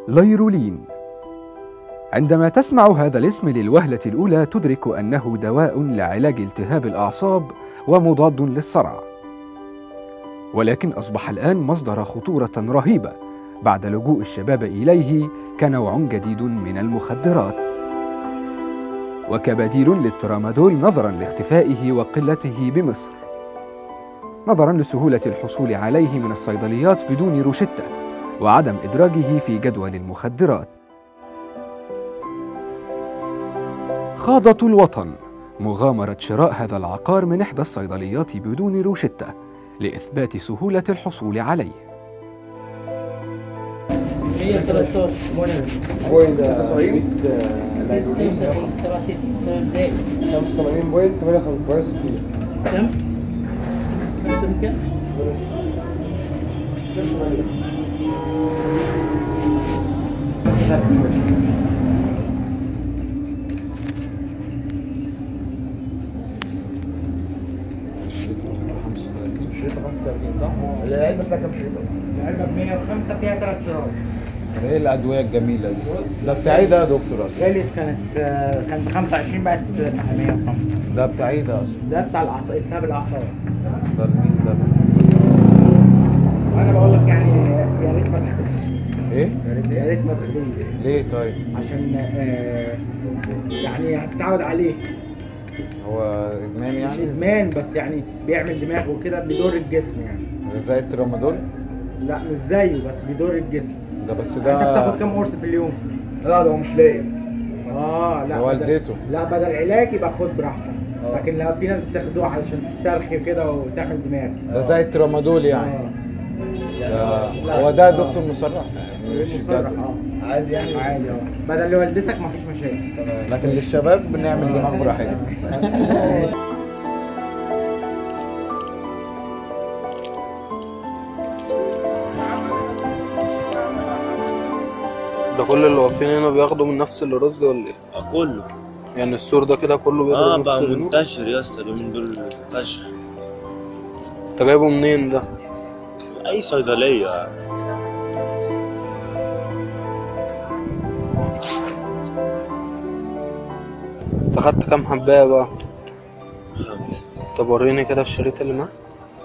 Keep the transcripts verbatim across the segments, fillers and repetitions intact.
ليرولين. عندما تسمع هذا الاسم للوهلة الأولى تدرك أنه دواء لعلاج التهاب الأعصاب ومضاد للصرع، ولكن أصبح الآن مصدر خطورة رهيبة بعد لجوء الشباب إليه كنوع جديد من المخدرات وكبديل للترامادول نظراً لاختفائه وقلته بمصر، نظراً لسهولة الحصول عليه من الصيدليات بدون روشتة وعدم إدراجه في جدول المخدرات. خاضت الوطن مغامرة شراء هذا العقار من إحدى الصيدليات بدون روشتة لإثبات سهولة الحصول عليه. مية وثلاثة عشر ستة وسبعين سبعة ستة زائد خمسة وثمانين بوينت ثمانية وستين. كم؟ خمسة بكم؟ شريطة خمسة وثلاثين صح؟ العلبة فيها كام شريطة؟ العلبة ب مية وخمسة فيها ثلاث شرايط. ايه الادويه الجميله دي؟ ده بتاعي ده يا دكتور اصلا. غليت كانت كانت ب خمسة وعشرين بقت مية وخمسة. ده بتاعي ده اصلا. ده بتاع الاعصاب، التهاب الاعصاب. ده مين ده؟ وانا بقول لك يعني يا ريت ما تخدمش. ايه؟ يا ريت ما تخدمش. ليه طيب؟ عشان آه يعني هتتعود عليه. هو ادمان يعني؟ مش ادمان بس يعني بيعمل دماغ وكده بيضر الجسم يعني. زي الترامادول؟ لا مش زيه بس بيضر الجسم. ده بس ده انت بتاخد كام قرص في اليوم؟ لا ده هو مش لاقي. اه لا ده والدته. لا بدل علاج يبقى خد براحتك. لكن لو في ناس بتاخدوه علشان تسترخي كده وتعمل دماغ. ده زي الترامادول يعني. اه ده هو ده دكتور مصرح يعني مش مصرح جد. اه عادي يعني؟ عادي اه بدل لوالدتك مفيش مشاكل. لكن للشباب بنعمل دماغ براحتنا. ده كل اللي واقفين هنا بياخدوا من نفس الرز ولا ايه؟ اه كله. يعني السور ده كده كله بياخد اه نفس بقى الرز؟ منتشر يا اسطى اليومين دول فشخ. انت جايبه منين ده؟ اي صيدليه. انت خدت كام حبايه بقى؟ طب وريني كده الشريط اللي معاك.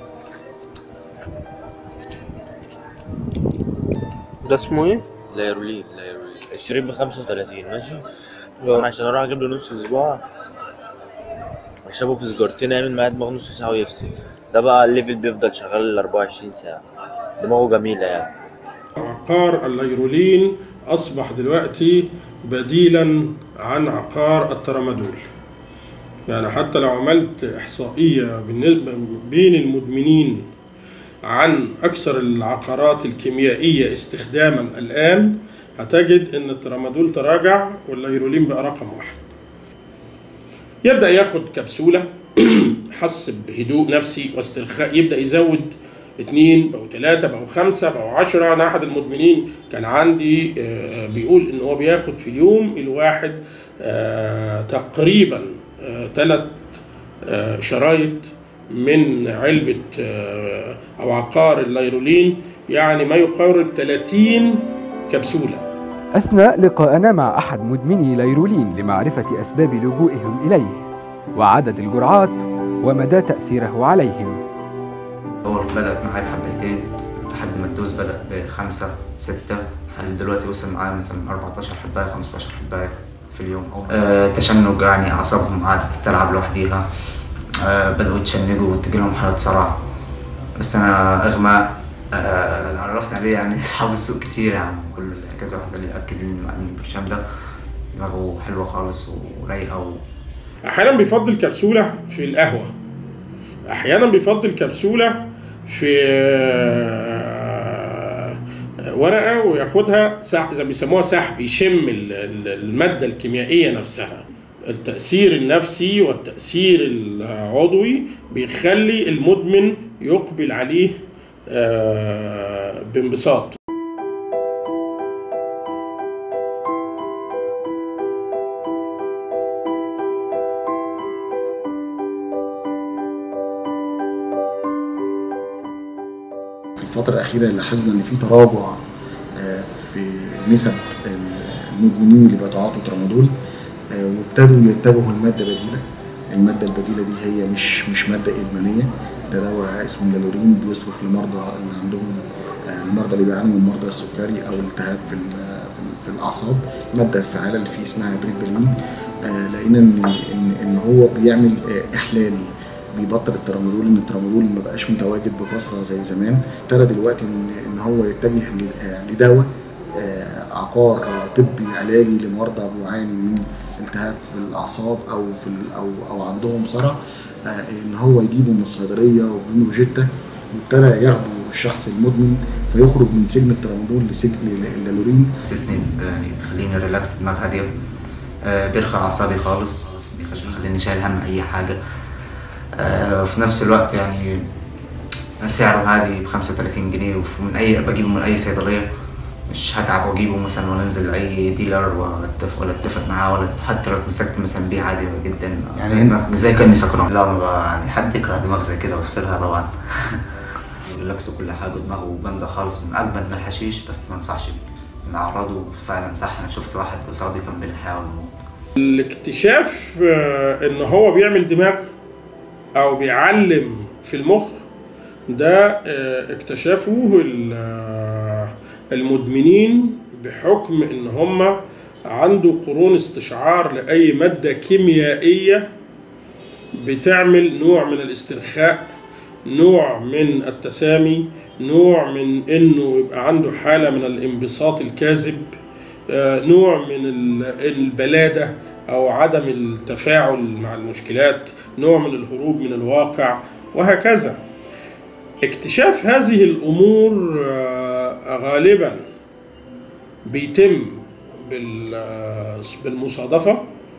ده اسمه ايه؟ ليرولين ليرولين الشريط ب خمسة وثلاثين ماشي؟ اه. انا عشان اروح اجيب له نص اسبوع اشربه في سجارتين يعمل معايا دماغ نص ساعه ويفصل. ده بقى الليفل بيفضل شغال ال أربعة وعشرين ساعه، دماغه جميله يعني. عقار الليرولين أصبح دلوقتي بديلا عن عقار الترامادول. يعني حتى لو عملت إحصائية بين المدمنين عن أكثر العقارات الكيميائية استخداما الآن هتجد أن الترامادول تراجع والليرولين بقى رقم واحد. يبدأ ياخد كبسولة حس بهدوء نفسي واسترخاء، يبدأ يزود اتنين بقوا تلاتة بقوا خمسة بقوا عشرة. أنا أحد المدمنين كان عندي بيقول إن هو بياخد في اليوم الواحد تقريبا تلات شرايط من علبة أو عقار الليرولين، يعني ما يقارب ثلاثين كبسولة. أثناء لقاءنا مع أحد مدمني ليرولين لمعرفة أسباب لجوئهم إليه وعدد الجرعات ومدى تأثيره عليهم. أول بدأت معايا بحبتين لحد ما الدوز بدأ بخمسة ستة، لحد دلوقتي وصل معايا مثلا أربعتاشر حباية خمستاشر حباية في اليوم. أه تشنج يعني أعصابهم قعدت تلعب لوحديها. أه بدأوا يتشنجوا وتجيلهم حالة صرع. بس أنا إغماء أه عرفت عليه يعني أصحاب السوق كتير يعني كل كذا واحد اللي يأكد لي إن البرشام ده دماغه حلوة خالص ورايقة و... أحيانا بيفضل كبسولة في القهوة، أحيانا بيفضل كبسولة في ورقة وياخدها زي بيسموها سحب، يشم المادة الكيميائية نفسها. التأثير النفسي والتأثير العضوي بيخلي المدمن يقبل عليه بانبساط. في الفترة الأخيرة لاحظنا إن في تراجع في نسب المدمنين اللي بيتعاطوا ترامادول، وابتدوا يتجهوا لماده بديله. الماده البديله دي هي مش مش ماده ادمانيه، ده دواء اسمه لالورين بيصرف لمرضى اللي عندهم المرضى اللي بيعانوا من مرضى السكري او التهاب في في الاعصاب. الماده الفعاله اللي فيه اسمها بريبالين. لقينا ان ان ان هو بيعمل احلال، بيبطل الترامادول، ان الترامادول ما بقاش متواجد بكثره زي زمان. ابتدى دلوقتي ان ان هو يتجه لدواء عقار طبي علاجي لمرضى بيعاني من التهاب في الاعصاب او في او او عندهم صرع، ان هو يجيبه من الصيدليه وبدون روجيتا، وابتدى ياخده الشخص المدمن فيخرج من سجن الترامادول لسجن اللالورين. بيحسسني يعني بيخليني ريلاكس، دماغ هاديه، بيرخي اعصابي خالص، بيخليني شايل هم اي حاجه. في نفس الوقت يعني سعره هادي ب خمسة وثلاثين جنيه، ومن اي بجيبه من اي صيدليه، مش هتعب واجيبه مثلا ولا انزل لاي ديلر واتفق ولا اتفق معاه، ولا حتى لو اتمسكت مثلا بيه عادي جدا، يعني زي كاني سكران. لا ما يعني حد يكره دماغ زي كده ويفصلها طبعا. ريلاكس وكل حاجه، دماغه جامده خالص، من اجمد من الحشيش، بس ما انصحش بيه. من اعراضه فعلا صح، انا شفت واحد قصادي كان بين الحياه والموت. الاكتشاف ان هو بيعمل دماغ او بيعلم في المخ ده اكتشفوه المدمنين بحكم ان هم عنده قرون استشعار لاي ماده كيميائيه بتعمل نوع من الاسترخاء، نوع من التسامي، نوع من انه يبقى عنده حاله من الانبساط الكاذب، نوع من البلاده او عدم التفاعل مع المشكلات، نوع من الهروب من الواقع، وهكذا. اكتشاف هذه الامور غالبا بيتم بالمصادفه،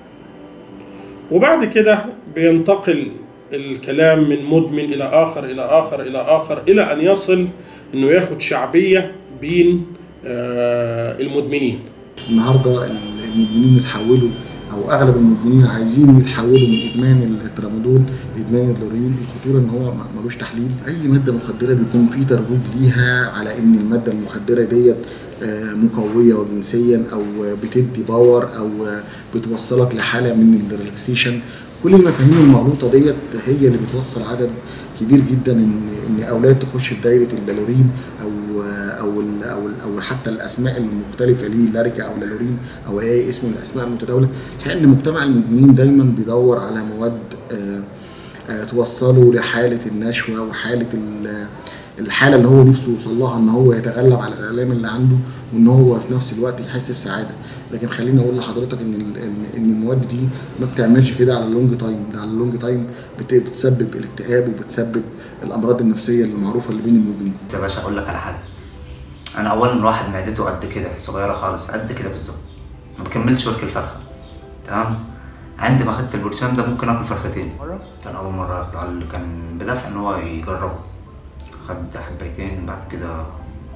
وبعد كده بينتقل الكلام من مدمن الى اخر الى اخر الى اخر الى ان يصل انه ياخد شعبيه بين المدمنين. النهارده المدمنين اتحولوا، او اغلب المدمنين عايزين يتحولوا من ادمان الترامادول لادمان اللورين. الخطوره ان هو ملوش تحليل. اي ماده مخدره بيكون في ترويج ليها على ان الماده المخدره ديت مقويه وجنسيا، او بتدي باور، او بتوصلك لحاله من الريلاكسيشن. كل المفاهيم المغلوطه ديت هي اللي بتوصل عدد كبير جدا ان ان اولاد تخش في دايره اللالورين، او او ال او ال او حتى الاسماء المختلفه ليه، لاريكا او لالورين او اي اسم من الاسماء المتداوله. الحقيقه ان مجتمع المدمنين دايما بيدور على مواد آآ آآ توصله لحاله النشوه وحاله الحاله اللي هو نفسه يوصل لها، ان هو يتغلب على الالام اللي عنده، وان هو في نفس الوقت يحس بسعاده. لكن خليني اقول لحضرتك ان ان المواد دي ما بتعملش كده على اللونج تايم، ده على اللونج تايم بتسبب الاكتئاب وبتسبب الامراض النفسيه اللي معروفه اللي بين المدمنين. يا باشا اقول لك على حاجه، انا اولا واحد معدته قد كده، صغيره خالص، قد كده بالظبط، ما بكملش ورك الفرخه، تمام؟ عندما اخدت البرشام ده ممكن اكل فرختين. كان اول مره كان بدافع ان هو يجربه، خد حبيتين، بعد كده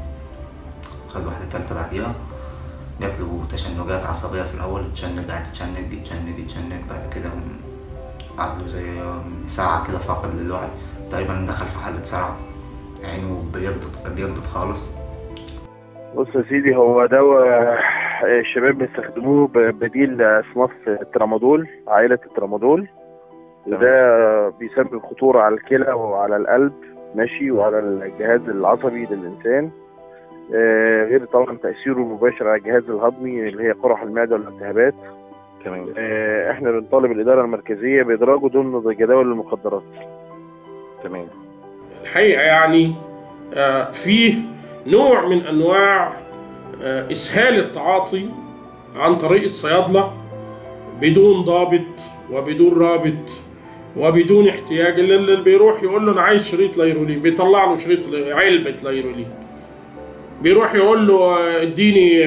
خد واحده ثالثه بعديها، جات له تشنجات عصبيه في الاول، اتشنج قعد يتشنج يتشنج يتشنج، بعد كده قعد له زي ساعه كده فاقد للوعي، تقريبا دخل في حاله صرع، عينه بيضت بيضت خالص. بص يا سيدي، هو دواء الشباب بيستخدموه بديل اصناف الترامادول، عائله الترامادول، وده بيسبب خطوره على الكلى وعلى القلب، ماشي، وعلى الجهاز العصبي للانسان، آه غير طبعا تاثيره المباشر على الجهاز الهضمي اللي هي قرح المعده والالتهابات. تمام. آه احنا بنطالب الاداره المركزيه بادراجه ضمن جداول المخدرات. تمام. الحقيقه يعني آه فيه نوع من انواع آه اسهال التعاطي عن طريق الصيادله بدون ضابط وبدون رابط وبدون احتياج. اللي بيروح يقول له انا عايز شريط ليرولين، بيطلع له شريط علبه ليرولين. بيروح يقول له اديني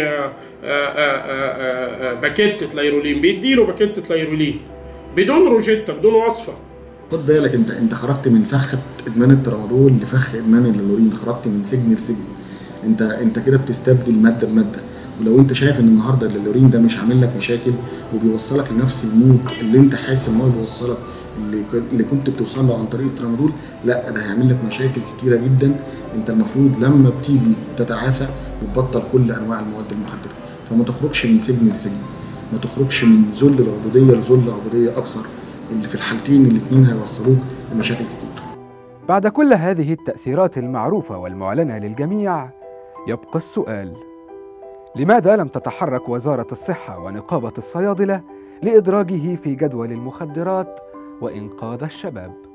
باكيتة ليرولين، بيدي له باكيتة ليرولين بدون روجيتا بدون وصفه. خد بالك، انت انت خرجت من فخ ادمان الترامادول لفخ ادمان اللورين، خرجت من سجن لسجن. انت انت كده بتستبدل ماده بماده. ولو انت شايف ان النهارده اللورين ده مش عامل لك مشاكل وبيوصلك لنفس المود اللي انت حاسس ان هو بيوصلك اللي اللي كنت بتوصل له عن طريق الترامادول، لا ده هيعمل لك مشاكل كتيره جدا انت المفروض لما بتيجي تتعافى بتبطل كل انواع المواد المخدره، فما تخرجش من سجن لسجن، ما تخرجش من ذل العبوديه لذل عبوديه اكثر، اللي في الحالتين الاثنين هيوصلوك لمشاكل كتير. بعد كل هذه التأثيرات المعروفة والمعلنة للجميع، يبقى السؤال: لماذا لم تتحرك وزارة الصحة ونقابة الصيادلة لإدراجه في جدول المخدرات وإنقاذ الشباب؟